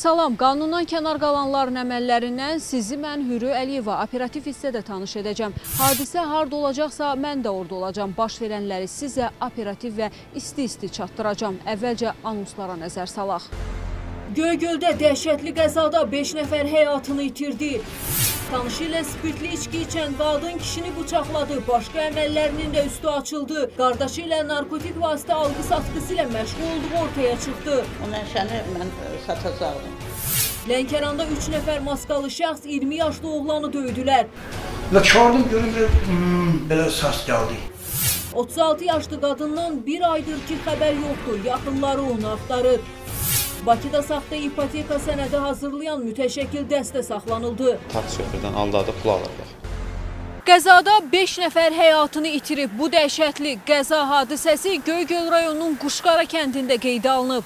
Salam, qanundan kənar qalanların əməllərindən sizi mən Hürü Əliyeva operativ hissədə tanış edəcəm. Hadisə harda olacaqsa mən də orada olacam. Baş verənləri sizə operativ və isti-isti çatdıracam. Əvvəlcə anonslara nəzər salaq. Göygöldə dəhşətli qəzada 5 nəfər həyatını itirdi. Tanışı ilə spirtli içki içən qadın kişini bıçaqladı. Başqa əməllərinin də üstü açıldı. Qardaşı ilə narkotik vasitə alqı-satqısı ilə məşğul olduğu ortaya çıxdı. O nəşəni mən satacaqdım. Lənkəranda 3 nəfər maskalı şəxs 20 yaşlı oğlanı döydülər. Çıxardım, görüm, belə səs gəldi. 36 yaşlı qadından bir aydır ki, xəbər yoxdur. Yaxınları onu axtarır. Bakıda saxta ipoteka sənədi hazırlayan mütəşəkkil dəstə saxlanıldı. Taksi şofördən aldadıb pul alırlar. Qəzada 5 nəfər həyatını itirib. Bu dəhşətli qəza hadisəsi Göygöl rayonunun Quşqara kəndində qeydə alınıb.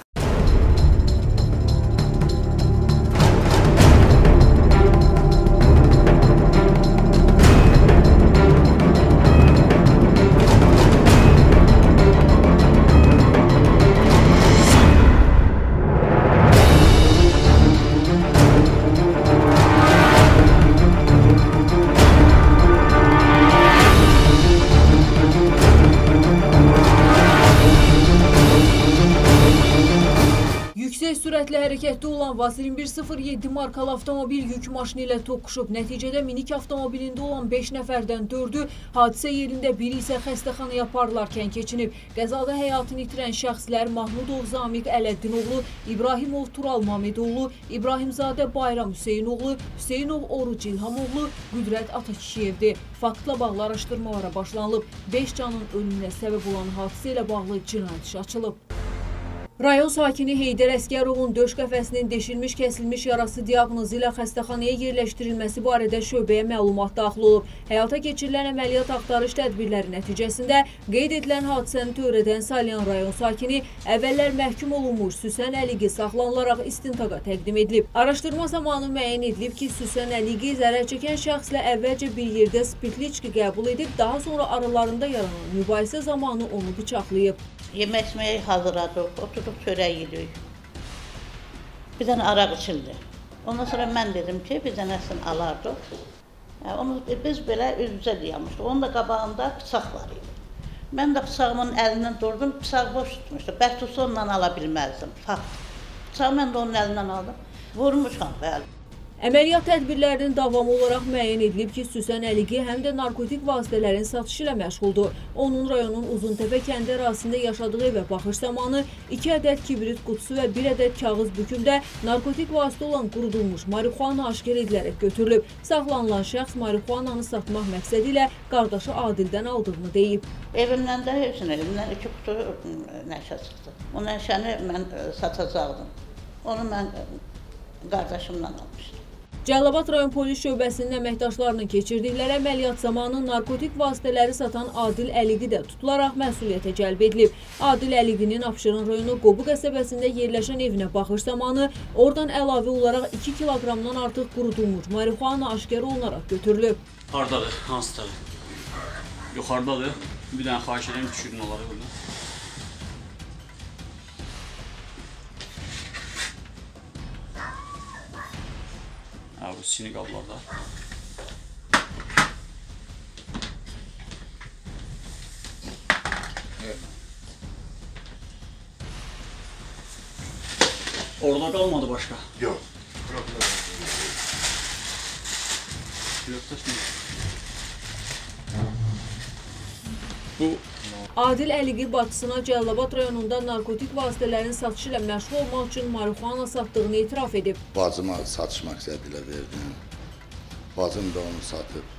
Yüksək sürətlə hərəkətdə olan VAZ 2107 markalı avtomobil yük maşını ilə toqquşub. Nəticədə minik avtomobilində olan 5 nəfərdən 4-ü hadisə yerində, biri isə xəstəxanaya aparılarkən keçinib. Qəzada həyatını itirən şəxslər Mahmudov Zamiq Ələddinoğlu, İbrahimov Tural Mamedoğlu, İbrahimzadə Bayram Hüseynoğlu, Hüseynov Oruc İlhamoğlu, Qüdrət Atakişiyevdir. Faktla bağlı araşdırmalara başlanılıb. 5 canın ölümünə səbəb olan hadisə ilə bağlı cinayət işi açılıb. Rayon sakini Heydər Əsgərovun döş qəfəsinin deşilmiş, kəsilmiş yarası diaqnozu ilə xəstəxanaya yerləşdirilməsi barədə şöbəyə məlumat daxil olub. Həyata keçirilən əməliyyat axtarış tədbirləri nəticəsində qeyd edilən hadisəni törədən Salyan rayon sakini əvvəllər məhkum olunmuş Süsən Əliqi saxlanılaraq istintaqa təqdim edilib. Araşdırma zamanı müəyyən edilib ki, Süsən Əliqi zərər çəkən şəxslə əvvəlcə bir yerdə spirtli içki qəbul edib, daha sonra aralarında yaranan mübahisə zamanı onu bıçaqlayıb. Yemək-yeməyi hazırladıq, oturuq çörək yedik. Bir dənə araq içildi. Ondan sonra mən dedim ki, bir dənəsini alardıq. Onu biz belə üz-üzə dayanmışdıq. Onun da qabağında bıçaq var idi. Mən də bıçağımın əlindən durdum, bıçaq boş tutmuşdu. Bəlkə tutsa ondan ala bilməzdim. Fakt. Bıçağı mən də onun əlindən aldım. Vurmuşam bəli. Əməliyyat tədbirlərinin davamı olaraq müəyyən edilib ki, Süsən Əliqi həm də narkotik vasitələrin satışı ilə məşğuldur. Onun rayonun Uzuntəpə kəndi ərazisində yaşadığı evə baxış zamanı 2 ədəd kibrit qutusu və 1 ədəd kağız bükümdə narkotik vasitə olan qurudulmuş marixuana aşkar edilərək götürülüb. Saxlanılan şəxs marixuananı satmaq məqsədi ilə qardaşı Adildən aldığını deyib. Evimdən də heç nə, evimdən 2 qutu nəşə çıxdı. O nəşəni mən satacaqdım. Onu mən qardaşımdan almışdım. Cəlilabad rayon polis şöbəsinin əməkdaşlarının keçirdikləri əməliyyat zamanı narkotik vasitələri satan Adil Əliqi də tutularaq məsuliyyətə cəlb edilib. Adil Əliqinin Abşeron rayonu Qobu qəsəbəsində yerləşən evinə baxış zamanı oradan əlavə olaraq 2 kiloqramdan artıq qurudulmuş marixuana aşkar olunaraq götürülüb. Hardadır? Hansıdır? Yuxarıdadır. Bir dənə xahiş edirəm, düşürün onları burada. Bu sinik qablarda. Orada qalmadı başqa? Yox. Bu Adil Əliqi bacısına Cəlilabad rayonunda narkotik vasitələrin satışı ilə məşğul olmaq üçün marixuana satdığını etiraf edib. Bacıma satış məqsədi ilə verdim. Bacım da onu satıb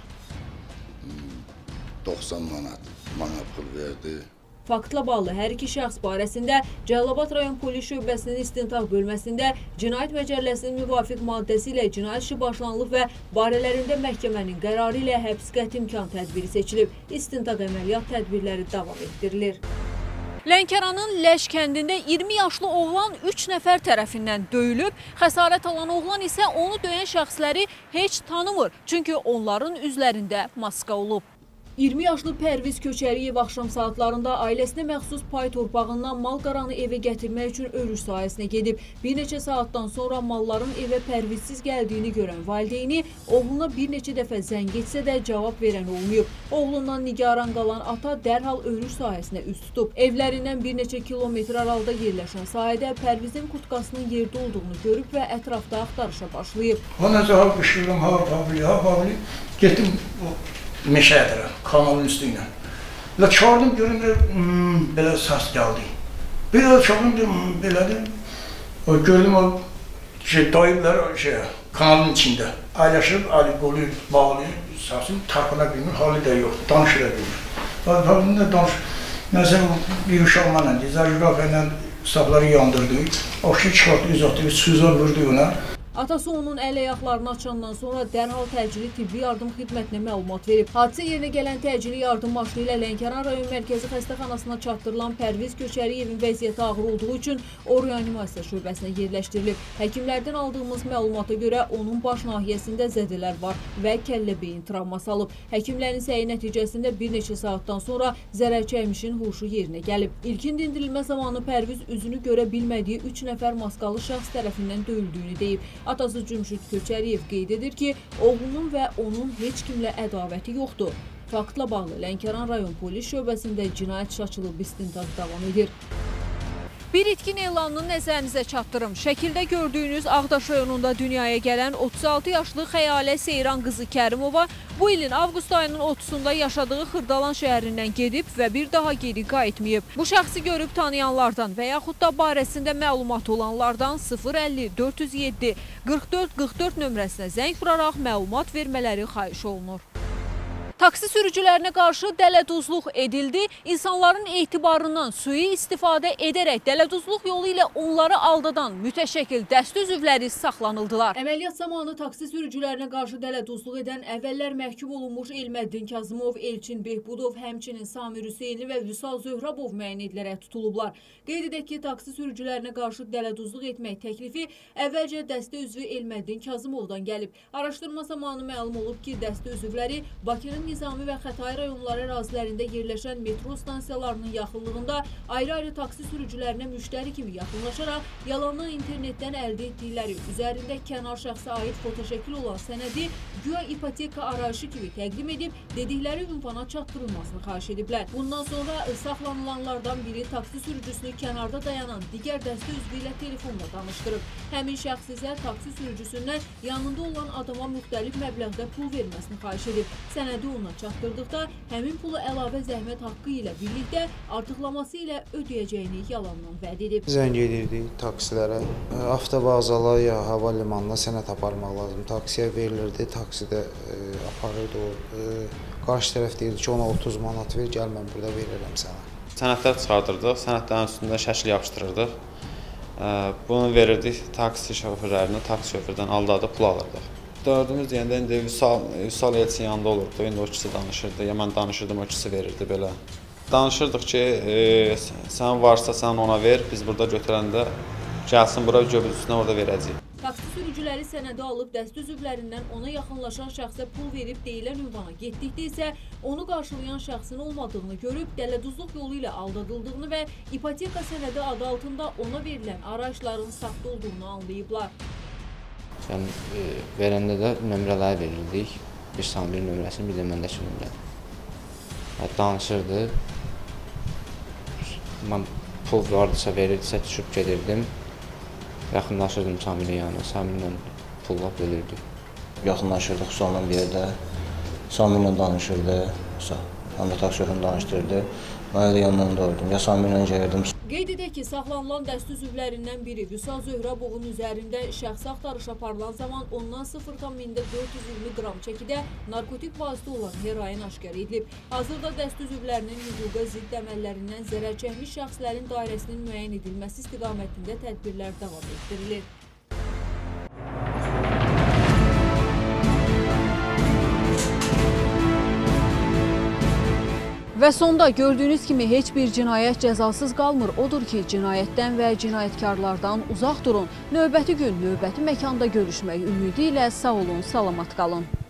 90 manat pul verdi. Faktla bağlı hər iki şəxs barəsində Cəlilabad rayon polis şöbəsinin istintaq bölməsində Cinayət Məcəlləsinin müvafiq maddəsi ilə cinayət işi başlanılıb və barələrində məhkəmənin qərarı ilə həbs qəti imkan tədbiri seçilib. İstintaq əməliyyat tədbirləri davam etdirilir. Lənkəranın Ləş kəndində 20 yaşlı oğlan 3 nəfər tərəfindən döyülüb. Xəsarət alan oğlan isə onu döyən şəxsləri heç tanımır, çünki onların üzlərində maska olub. 20 yaşlı Pərviz Köçəriyev axşam saatlarında ailəsinə məxsus pay torpağından mal qaranı evə gətirmək üçün örüş sahəsinə gedib. Bir neçə saatdan sonra malların evə Pərvizsiz gəldiyini görən valideyni oğluna bir neçə dəfə zəng etsə də cavab verən olmayıb. Oğlundan nigaran qalan ata dərhal örüş sahəsinə üz tutub. Evlərindən bir neçə kilometr aralıda yerləşən sahədə Pərvizin kurtkasının yerdə olduğunu görüb və ətrafda axtarışa başlayıb. Ondan sonra qışırdım, ha, getdim meşəyə tərəf, kanalın üstü ilə. Çağırdım, görüm, belə səs gəldi. Bir də çağırdım, belədir. Gördüm, dayılar kanalın içində. Əyləşib, qolu bağlı, səsim tarpana bilmir, halı da yoxdur, danışıra bilmir. Nəsə, bir uşaq mənə, dizajürafa ilə sapları yandırdı. O şey çıxartdı, uzatdı, bir suzlar vurdu ona. Atası onun əl-ayaqlarını açandan sonra dərhal təcili tibbi yardım xidmətinə məlumat verib. Hadisə yerinə gələn təcili yardım maşını ilə Lənkəran rayon mərkəzi xəstəxanasına çatdırılan Pərviz Köçəriyevin vəziyyəti ağır olduğu üçün o reanimasiya şöbəsinə yerləşdirilib. Həkimlərdən aldığımız məlumata görə onun baş nahiyəsində zədələr var və kəllə-beyin travması alıb. Həkimlərin səyi nəticəsində bir neçə saatdan sonra zərər çəkmişin huşu yerinə gəlib. İlkin dindirilmə zamanı Pərviz üzünü görə bilmədiyi 3 nəfər maskalı şəxs tərəfindən döyüldüyünü deyib. Atası Cümşüd Köçəriyev qeyd edir ki, oğlunun və onun heç kimlə ədavəti yoxdur. Faktla bağlı Lənkəran rayon polis şöbəsində cinayət işi açılıb, istintaj davam edir. Bir itkin elanını nəzərinizə çatdırım. Şəkildə gördüyünüz Ağdaş rayonunda dünyaya gələn 36 yaşlı Xəyalə Seyran qızı Kərimova bu ilin avqust ayının 30-da yaşadığı Xırdalan şəhərindən gedib və bir daha geri qayıtmayıb. Bu şəxsi görüb tanıyanlardan və yaxud da barəsində məlumat olanlardan 050 407 44 44 nömrəsinə zəng vuraraq məlumat vermələri xahiş olunur. Taksi sürücülərinə qarşı dələduzluq edildi. İnsanların etibarından sui istifadə edərək dələduzluq yolu ilə onları aldadan mütəşəkkil dəstə üzvləri saxlanıldılar. Əməliyyat zamanı taksi sürücülərinə qarşı dələduzluq edən əvvəllər məhkum olunmuş Elməddin Kazımov, Elçin Behbudov, həmçinin Samir Hüseyinli və Vüsal Zöhrabov müəyyən edilərək tutulublar. Qeyd edək ki, taksi sürücülərinə qarşı dələduzluq etmək təklifi əvvəlcə dəstə üzvü Elməddin Kazımovdan gəlib. Araşdırma zamanı məlum olub ki, dəstə üzvləri Bakının Nizami və Xətai rayonları ərazilərində yerləşən metro stansiyalarının yaxınlığında ayrı-ayrı taksi sürücülərinə müştəri kimi yaxınlaşaraq yalandan internetdən əldə etdikləri üzərində kənar şəxsə aid fotoşəkil olan sənədi güya ipoteka arayışı kimi təqdim edib dedikləri ünvana çatdırılmasını xahiş ediblər. Bundan sonra saxlanılanlardan biri taksi sürücüsünü kənarda dayanan digər dəstə üzvü ilə telefonla danışdırıb. Həmin şəxs isə taksi sürücüsündən yanında olan adama müxtəlif məbləğdə pul verməsini xahiş edib. Sənədi ona çatdırdıqda həmin pulu əlavə zəhmət haqqı ilə birlikdə artıqlaması ilə ödəyəcəyini yalandan vəd edib. Zəng edirdik taksilərə, avtovağzala ya hava limanına sənəd aparmaq lazım. Taksiyə verilirdi, taksidə aparırdı o. Qarşı tərəf deyirdi ki, ona 30 manat ver, gəl mən burada verirəm sənə. Sənədlər çıxardırdıq, sənədlərin üstündə şəkil yapışdırırdıq. Bunu verirdik taksi şoförlərinə, taksi şofördən aldadıb pul alırdıq. Dördümüz deyəndə indi Vüsal Elçin yanında olurdu, indi o ikisi danışırdı, ya mən danışırdım, o ikisi verirdi belə. Danışırdıq ki, sən varsa sən ona ver, biz burada götürəndə gəlsin bura göbüz üstünə orada verəcəyik. Taksi sürücüləri sənədi alıb dəstə üzvlərindən ona yaxınlaşan şəxsə pul verib deyilən ünvana getdikdə isə onu qarşılayan şəxsin olmadığını görüb dələduzluq yolu ilə aldadıldığını və ipoteka sənədi adı altında ona verilən arayışların saxta olduğunu anlayıblar. Verəndə də nömrələri verirdik. Bir Samir nömrəsini, bir də məndəki nömrəni. Danışırdı. Mən pul vardısa, verirdisə düşüb gedirdim. Yaxınlaşırdım Samirin yanına. Samirlə pulla bölürdük. Yaxınlaşırdıq Vüsal'la bir yerdə. Samirlə danışırdı. Həm də taksi şoförünü danışdırdı. Mən də yanından doğurdum. Ya Samirlə gəlirdim. Qeyd edək ki, saxlanılan dəstə üzvlərindən biri Vüsal Zöhrabovun üzərində şəxsi axtarış aparılan zaman ondan 0,420 qram çəkidə narkotik vasitə olan heroin aşkar edilib. Hazırda dəstə üzvlərinin hüquqa zidd əməllərindən zərər çəkmiş şəxslərin dairəsinin müəyyən edilməsi istiqamətində tədbirlər davam etdirilir. Və sonda gördüyünüz kimi heç bir cinayət cəzasız qalmır. Odur ki, cinayətdən və cinayətkarlardan uzaq durun. Növbəti gün, növbəti məkanda görüşmək ümidi ilə sağ olun, salamat qalın.